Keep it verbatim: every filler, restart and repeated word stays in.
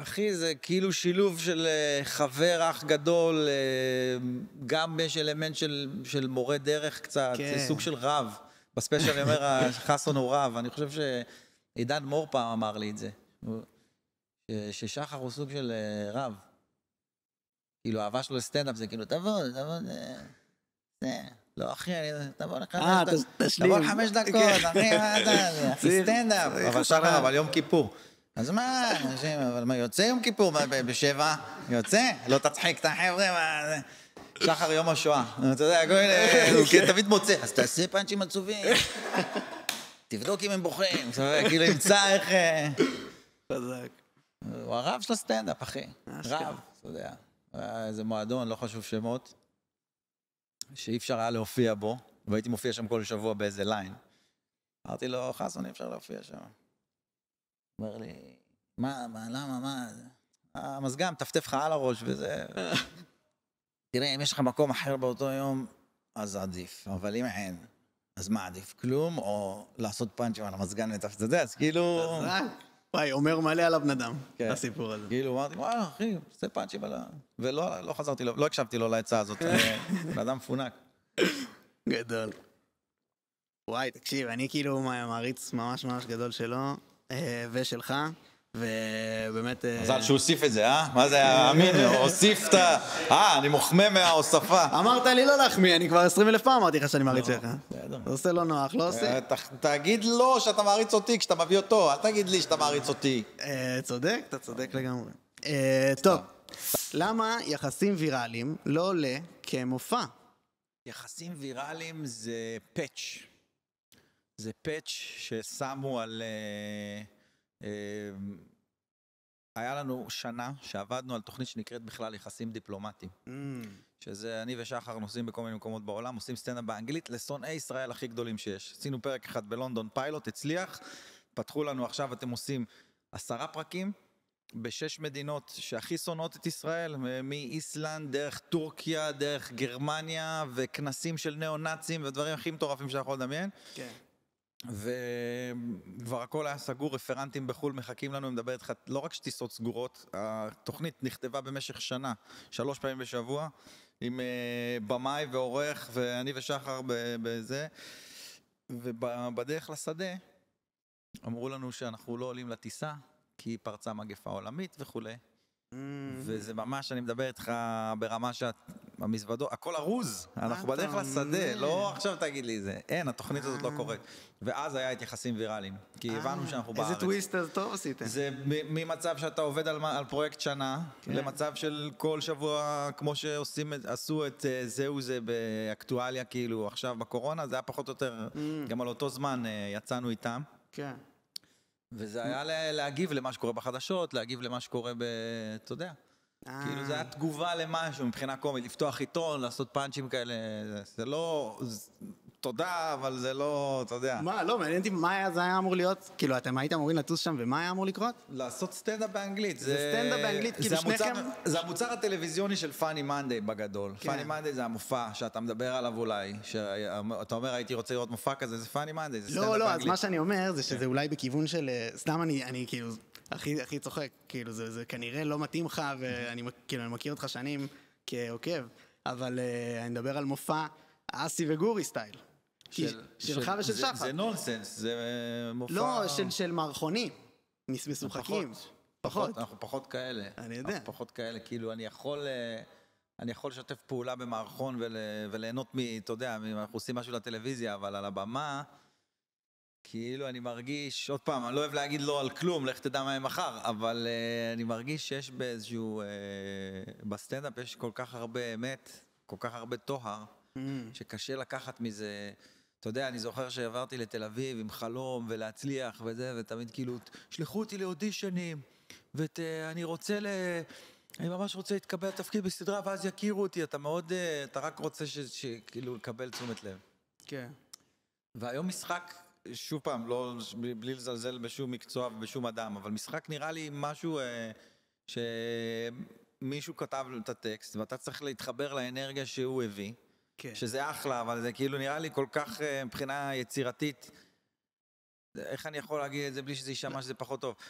אחי, זה כאילו שילוב של חבר אח גדול, גם יש אלמנט של, של מורה דרך קצת, כן. זה סוג של רב. בספיישל אני אומר, חסון הוא רב, אני חושב שעידן מור פעם אמר לי את זה, ששחר הוא סוג של רב. כאילו, האהבה שלו לסטנדאפ זה כאילו, תבוא, תבוא, זה... לא, אחי, תבוא לחמש דקות, תבוא לחמש דקות, אחי, מה אתה, אחי, סטנדאפ. אבל שחר, אבל יום כיפור. אז מה, אנשים, אבל מה, יוצא יום כיפור בשבע? יוצא? לא תצחיק את החבר'ה, מה זה? שחר יום השואה. אתה יודע, הוא תמיד מוצא. אז תעשה פאנצ'ים עצובים. תבדוק אם הם בוכים. כאילו, ימצא איך... חזק. הוא הרב של הסטנדאפ, אחי. רב, אתה יודע. איזה מועדון, לא חשוב שמות. שאי אפשר היה להופיע בו, והייתי מופיע שם כל שבוע באיזה ליין. אמרתי לו, חסון, אי אפשר להופיע שם. אומר לי, מה, מה, למה, מה? המזגן, טפטף לך על הראש וזה... תראה, אם יש לך מקום אחר באותו יום, אז עדיף. אבל אם אין, אז מה עדיף? כלום, או לעשות פאנצ'ים על המזגן וטפטף, אתה יודע, אז כאילו... וואי, אומר מלא עליו נדם, הסיפור הזה. כאילו, אמרתי, וואי, אחי, עושה פאנצ'ים על ה... ולא חזרתי לו, לא הקשבתי לו להצעה הזאת, לאדם מפונק. גדול. וואי, תקשיב, אני כאילו מעריץ ממש ממש גדול שלו, ושלך, ובאמת... מזל שהוא הוסיף את זה, אה? מה זה, אמין, הוסיף את ה... אה, אני מוחמא מההוספה. אמרת לי לא להחמיא, אני כבר עשרים אלף פעם אמרתי לך שאני מעריץ שלך. זה עושה לא נוח, לא עושה? תגיד לו שאתה מעריץ אותי כשאתה מביא אותו, אל תגיד לי שאתה מעריץ אותי. צודק, אתה צודק לגמרי. טוב, למה יחסים ויראליים לא עולה כמופע? יחסים ויראליים זה פאץ'. זה פאץ' ששמו על... היה לנו שנה שעבדנו על תוכנית שנקראת בכלל יחסים דיפלומטיים. שזה אני ושחר נוסעים בכל מיני מקומות בעולם, עושים סטנדאפ באנגלית לשונאי ישראל הכי גדולים שיש. עשינו פרק אחד בלונדון, פיילוט, הצליח, פתחו לנו עכשיו, אתם עושים עשרה פרקים, בשש מדינות שהכי שונאות את ישראל, מאיסלנד, דרך טורקיה, דרך גרמניה, וכנסים של ניאו-נאצים, ודברים הכי מטורפים שאנחנו לדמיין. כן. וכבר הכל היה סגור, רפרנטים בחול מחכים לנו, מדבר איתך, לא רק שטיסות סגורות, התוכנית נכתבה במשך שנה, שלוש פעמים בשבוע, עם במאי ועורך, ואני ושחר בזה, ובדרך לשדה, אמרו לנו שאנחנו לא עולים לטיסה, כי פרצה מגפה עולמית וכו'. וזה ממש, אני מדבר איתך ברמה שהמזוודות, הכל ארוז, אנחנו בדרך לשדה, לא עכשיו תגיד לי זה, אין, התוכנית הזאת לא קורית. ואז היה את יחסים ויראליים, כי הבנו שאנחנו בארץ. איזה טוויסט אז טוב עשיתם. זה ממצב שאתה עובד על פרויקט שנה, למצב של כל שבוע, כמו שעשו את זהו זה באקטואליה, כאילו עכשיו בקורונה, זה היה פחות או יותר, גם על אותו זמן יצאנו איתם. כן. וזה היה להגיב למה שקורה בחדשות, להגיב למה שקורה ב... אתה יודע. כאילו זה היה תגובה למשהו מבחינה קומית, לפתוח עיתון, לעשות פאנצ'ים כאלה, זה לא... תודה, אבל זה לא, אתה יודע. מה, לא, מעניין אותי מה זה היה אמור להיות, כאילו אתם הייתם אמורים לטוס שם ומה היה אמור לקרות? לעשות סטנדאפ באנגלית. זה סטנדאפ באנגלית, כאילו שניכם... זה המוצר הטלוויזיוני של פאני מנדי בגדול. פאני מנדי זה המופע שאתה מדבר עליו אולי, שאתה אומר הייתי רוצה לראות מופע כזה, זה פאני מנדי, זה סטנדאפ באנגלית. לא, לא, אז מה שאני אומר זה שזה אולי בכיוון של, סתם אני כאילו, הכי הכי צוחק, כאילו זה כנראה לא מתאים לך, ואני כאילו אני מכיר אותך שנים כעוקב, אבל אני מדבר על מופע אסי וגורי סטייל. שלך ושל שחר. זה נונסנס, זה מופע... לא, של מערכונים, משוחקים. פחות. אנחנו פחות כאלה. אני יודע. אנחנו פחות כאלה, כאילו אני יכול... אני יכול לשתף פעולה במערכון וליהנות מ... אתה יודע, אנחנו עושים משהו לטלוויזיה, אבל על הבמה, כאילו אני מרגיש... עוד פעם, אני לא אוהב להגיד לא על כלום, לך תדע מה יהיה מחר, אבל אני מרגיש שיש באיזשהו... בסטנדאפ יש כל כך הרבה אמת, כל כך הרבה תוהר, שקשה לקחת מזה... אתה יודע, אני זוכר שעברתי לתל אביב עם חלום ולהצליח וזה, ותמיד כאילו, שלחו אותי לאודישנים, ואני רוצה ל... אני ממש רוצה להתקבל לתפקיד בסדרה, ואז יכירו אותי, אתה מאוד, אתה רק רוצה שכאילו לקבל תשומת לב. כן. והיום משחק, שוב פעם, לא, בלי לזלזל בשום מקצוע ובשום אדם, אבל משחק נראה לי משהו שמישהו כתב את הטקסט, ואתה צריך להתחבר לאנרגיה שהוא הביא, שזה אחלה, אבל זה כאילו נראה לי כל כך מבחינה יצירתית, איך אני יכול להגיד את זה בלי שזה יישמע שזה פחות טוב?